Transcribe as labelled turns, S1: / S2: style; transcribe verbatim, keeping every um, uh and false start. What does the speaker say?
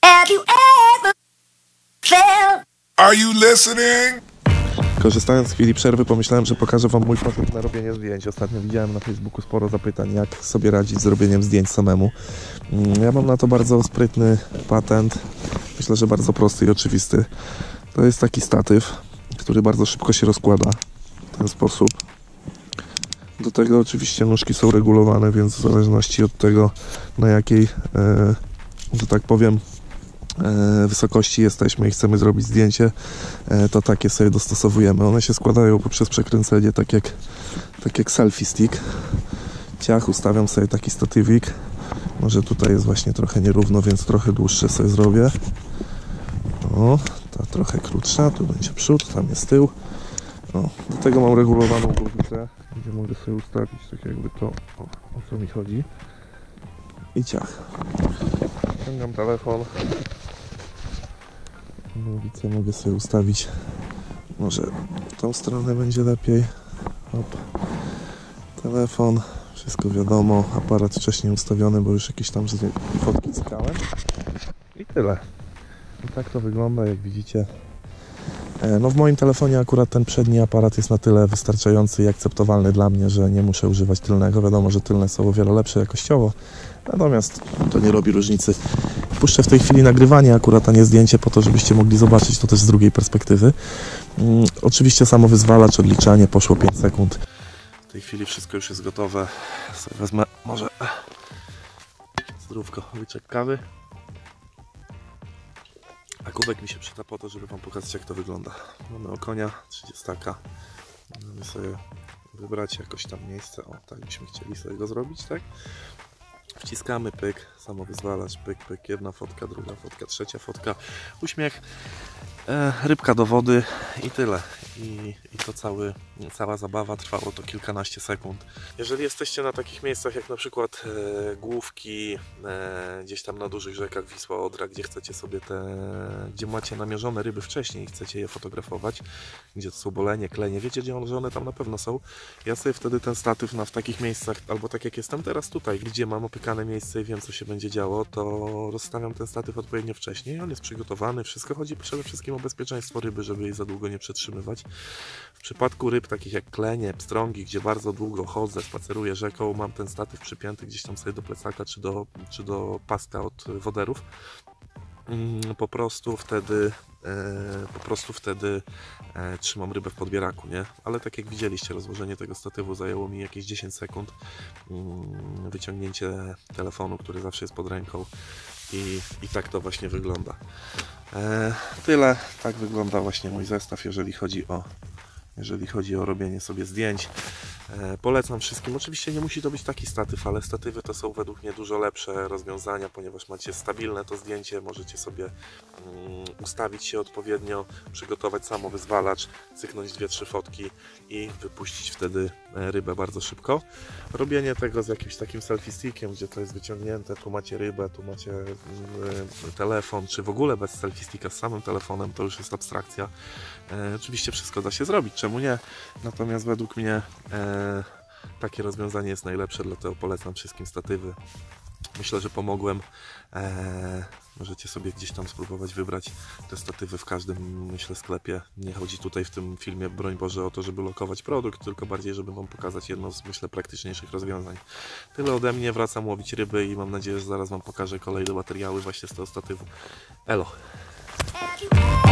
S1: Have you ever felt?
S2: Are you listening?
S3: Korzystając z chwili przerwy, pomyślałem, że pokażę wam mój patent na robienie zdjęć. Ostatnio widziałem na Facebooku sporo zapytań, jak sobie radzić z robieniem zdjęć samemu. Ja mam na to bardzo sprytny patent. Myślę, że bardzo prosty i oczywisty. To jest taki statyw, który bardzo szybko się rozkłada w ten sposób. Do tego oczywiście nóżki są regulowane, więc w zależności od tego, na jakiej, e, że tak powiem, e, wysokości jesteśmy i chcemy zrobić zdjęcie, e, to takie sobie dostosowujemy. One się składają poprzez przekręcenie, tak jak, tak jak selfie stick. Ciach, ustawiam sobie taki statywik. Może tutaj jest właśnie trochę nierówno, więc trochę dłuższe sobie zrobię. O, ta trochę krótsza, tu będzie przód, tam jest tył. O, do tego mam regulowaną głowicę, gdzie mogę sobie ustawić tak jakby to, o, o co mi chodzi. I ciach. Ściągam telefon. Głowicę mogę sobie ustawić. Może w tą stronę będzie lepiej. Hop. Telefon. Wszystko wiadomo. Aparat wcześniej ustawiony, bo już jakieś tam fotki cykałem. I tyle. I tak to wygląda, jak widzicie. No w moim telefonie akurat ten przedni aparat jest na tyle wystarczający i akceptowalny dla mnie, że nie muszę używać tylnego. Wiadomo, że tylne są o wiele lepsze jakościowo, natomiast to nie robi różnicy. Puszczę w tej chwili nagrywanie akurat, a nie zdjęcie, po to, żebyście mogli zobaczyć to też z drugiej perspektywy. Hmm, oczywiście samo wyzwalacz, odliczanie, poszło pięć sekund. W tej chwili wszystko już jest gotowe. Sobie wezmę może zdrówko, łyczek kawy. A kubek mi się przyda po to, żeby wam pokazać, jak to wygląda. Mamy okonia, trzydziestaka. Możemy sobie wybrać jakoś tam miejsce. O, tak byśmy chcieli sobie go zrobić, tak? Wciskamy, pyk, samo wyzwalacz, pyk, pyk, jedna fotka, druga fotka, trzecia fotka, uśmiech, e, rybka do wody i tyle. I, i to cały, cała zabawa, trwało to kilkanaście sekund. Jeżeli jesteście na takich miejscach jak na przykład e, Główki, e, gdzieś tam na dużych rzekach, Wisła, Odra, gdzie chcecie sobie te, gdzie macie namierzone ryby wcześniej i chcecie je fotografować, gdzie to są bolenie, klenie, wiecie, gdzie one, że one tam na pewno są. Ja sobie wtedy ten statyw na, w takich miejscach, albo tak jak jestem teraz tutaj, gdzie mam opykane miejsce i wiem, co się będzie działo, to rozstawiam ten statyw odpowiednio wcześniej. On jest przygotowany, wszystko chodzi przede wszystkim o bezpieczeństwo ryby, żeby jej za długo nie przetrzymywać. W przypadku ryb takich jak klenie, pstrągi, gdzie bardzo długo chodzę, spaceruję rzeką, mam ten statyw przypięty gdzieś tam sobie do plecaka czy do, czy do paska od woderów. Po prostu wtedy e, po prostu wtedy e, trzymam rybę w podbieraku, nie? Ale tak jak widzieliście, rozłożenie tego statywu zajęło mi jakieś dziesięć sekund. Mm, wyciągnięcie telefonu, który zawsze jest pod ręką i, i tak to właśnie wygląda. E, tyle. Tak wygląda właśnie mój zestaw, jeżeli chodzi o jeżeli chodzi o robienie sobie zdjęć. E, polecam wszystkim. Oczywiście nie musi to być taki statyw, ale statywy to są według mnie dużo lepsze rozwiązania, ponieważ macie stabilne to zdjęcie, możecie sobie um, ustawić się odpowiednio, przygotować samo wyzwalacz, cyknąć dwie trzy fotki i wypuścić wtedy rybę bardzo szybko. Robienie tego z jakimś takim selfie stickiem, gdzie to jest wyciągnięte, tu macie rybę, tu macie y, telefon, czy w ogóle bez selfie sticka z samym telefonem, to już jest abstrakcja. E, oczywiście wszystko da się zrobić, czemu nie? Natomiast według mnie e, takie rozwiązanie jest najlepsze, dlatego polecam wszystkim statywy. Myślę, że pomogłem. Eee, możecie sobie gdzieś tam spróbować wybrać te statywy w każdym, myślę, sklepie. Nie chodzi tutaj w tym filmie, broń Boże, o to, żeby lokować produkt, tylko bardziej, żeby wam pokazać jedno z, myślę, praktyczniejszych rozwiązań. Tyle ode mnie, wracam łowić ryby i mam nadzieję, że zaraz wam pokażę kolejne materiały właśnie z tego statywu. Elo!